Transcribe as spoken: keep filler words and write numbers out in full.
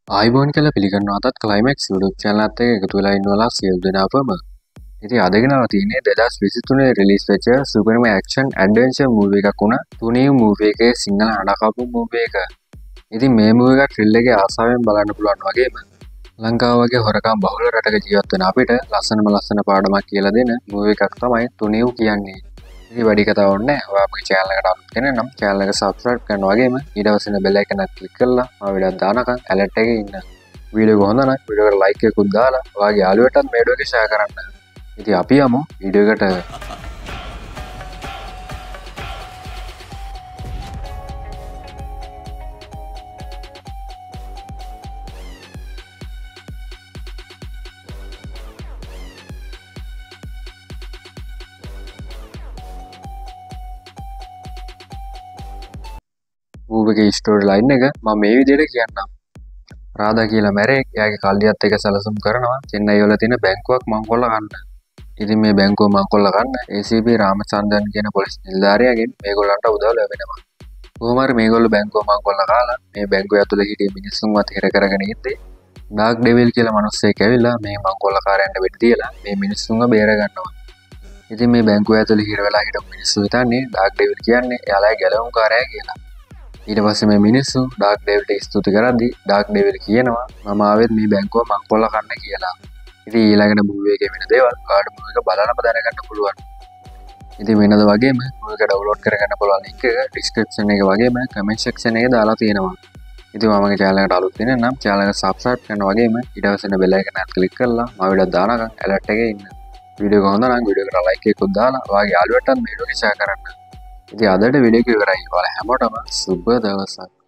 ආයිබෝන් කියලා පිළිගන්නවා අදත් ක්ලයිමැක්ස් YouTube channel එකත් එක්ක එකතු වෙලා ඉන්නවා සියලු දෙනාපම. ඉතින් අද ගෙනලා තියෙන්නේ දෙදාස් විසිතුනේ රිලීස් වෙච්ච සුපර්ම ඇක්ෂන් ඇඩ්වෙන්චර් මූවි එකක් වුණා. තුනියු මූවි එකේ සිංහල හඬකපු මූවි එක. ඉතින් මේ මූවි එක ත්‍රිල් එකේ ආසාවෙන් බලන්න පුළුවන් වගේම ලංකාව වගේ හොරකම් බහුල රටක ජීවත් වෙන අපිට ලස්සනම ලස්සන පාඩමක් කියලා දෙන මූවි එකක් තමයි තුනියු කියන්නේ. ඉතින් වැඩි කතාවක් නැහැ. ඔයා අපේ channel එකට අලුත් කෙනෙක් නම් channel එක subscribe කරන්න වගේම ඊට පස්සේ ඉන්න bell icon එක click කරලා මම වීඩියෝ දානකම් alert එකේ ඉන්න. වීඩියෝ එක හොඳ නම් වීඩියෝ එකට like එකකුත් දාලා ඔයාගේ යාළුවටත් මේ වීඩියෝ එක share කරන්න. ඉතින් අපි යමු වීඩියෝ එකට. මූවි එකේ ස්ටෝරි ලයින් එක මම මේ විදිහට කියන්නම්. රාධා කියලා මැරෙක් එයාගේ කල්ලියත් එක්ක සැලසුම් කරනවා චෙන්නයි වල තියෙන බැංකුවක් මංකොල්ල ගන්න. ඉතින් මේ බැංකුව මංකොල්ල ගන්න ඒ සී පී රාමචන්ද්‍රන් කියන පොලිස් නිලධාරියාගෙන් මේගොල්ලන්ට උදව් ලැබෙනවා. කොහොම හරි මේගොල්ලෝ බැංකුව මංකොල්ල කාලා මේ බැංකුව ඇතුලේ හිටිය මිනිස්සුන්වත් හිර කරගෙන ඉද්දි ඩාර්ක් ඩෙවිල් කියලා මිනිස්සෙක් ඇවිල්ලා මේ මංකොල්ල කාරයන්ට වෙඩි තියලා මේ මිනිස්සුන්ව බේර ගන්නවා. ඉතින් මේ බැංකුව ඇතුලේ හිර වෙලා හිටපු මිනිස්සු හිතන්නේ ඩාර්ක් ඩෙවිල් කියන්නේ එයාලගේ ගැලවුම්කාරයා කියලා. ඊට පස්සේ මේ මිනිස්සු ඩාර්ක් ඩෙවිල්ට ස්තුති කරද්දි ඩාර්ක් ඩෙවිල් කියනවා මම ආවෙත් මේ බැංකුව මංකොල්ල කන්න කියලා. ඉතින් ඊළඟට මූවි එකේ වෙන දේවල් ඔයාලට මූවි එක බලනම දැනගන්න පුළුවන්. ඉතින් වෙනද වගේම මූවි එක ඩවුන්ලෝඩ් කරගන්න පුළුවන් ලින්ක් එක ඩිස්ක්‍රිප්ෂන් එකේ වගේම කමෙන්ට් සෙක්ෂන් එකේ දාලා තියෙනවා. ඉතින් මමගේ channel එකට අලුත් වෙන නම් channel එක subscribe කරන්න වගේම ඊට පස්සේ ඉන්න bell icon එක click කරලා මම වීඩියෝ දානකම් alert එකේ ඉන්න. වීඩියෝ එක හොඳ නම් වීඩියෝ එකට like එකකුත් දාලා ඔයාගේ යාළුවටත් මේ වීඩියෝ එක share කරන්න. ඉතින් අදට වීඩියෝ එක ඉවරයි. ඔයාලා හැමෝටම සුබ දවසක්.